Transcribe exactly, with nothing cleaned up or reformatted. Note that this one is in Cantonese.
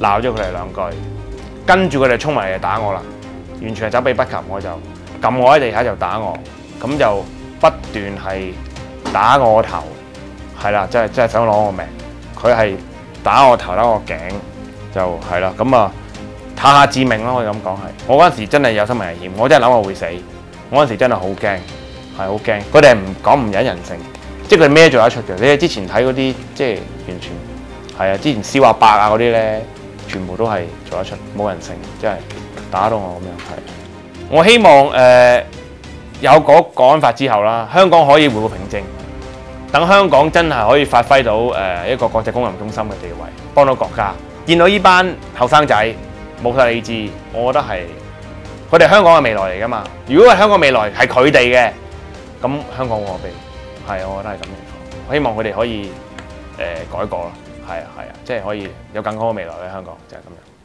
鬧咗佢哋兩句，跟住佢哋衝埋嚟打我啦，完全係走避不及，我就撳我喺地下就打我，咁就不斷係打我個頭，係啦，真係真係想攞我命。佢係打我頭打我頸，就係啦，咁啊下下致命咯，可以咁講係。我嗰陣時真係有生命危險，我真係諗我會死，我嗰陣時真係好驚，係好驚。佢哋係唔講唔忍人性，即係佢孭做得出嘅。你哋之前睇嗰啲，即係完全係啊，之前燒阿伯啊嗰啲咧，全部都係做得出，冇人性，真係打到我咁樣係。我希望誒、呃、有嗰國安法之後啦，香港可以回復平靜，等香港真係可以發揮到誒、呃、一個國際公民中心嘅地位，幫到國家。見到呢班後生仔冇晒理智，我覺得係佢哋香港嘅未來嚟㗎嘛。如果係香港未來係佢哋嘅，咁香港會何必？係啊，我覺得係咁情況。我希望佢哋可以誒、呃、改過咯。係啊係啊，即係可以有更好嘅未來喺香港，就係、是、咁樣。